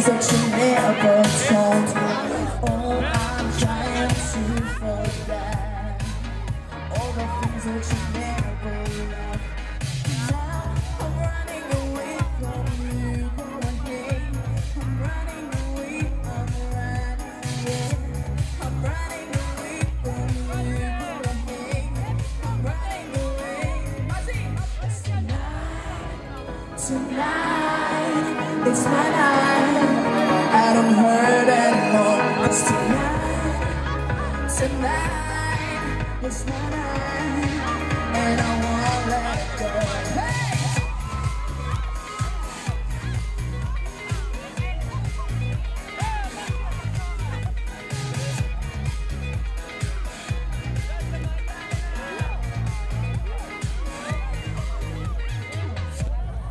things that you never told me. Oh, I'm trying to forget all the things that you never loved. Now I'm running away from you. Go ahead. I'm running away. I'm running away from you. Go ahead. I'm running away. Tonight, it's my night. I don't hurt anymore. It's tonight, it's my night, and I won't let go. Hey!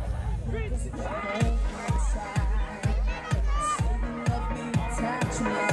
Saving love me, attachment.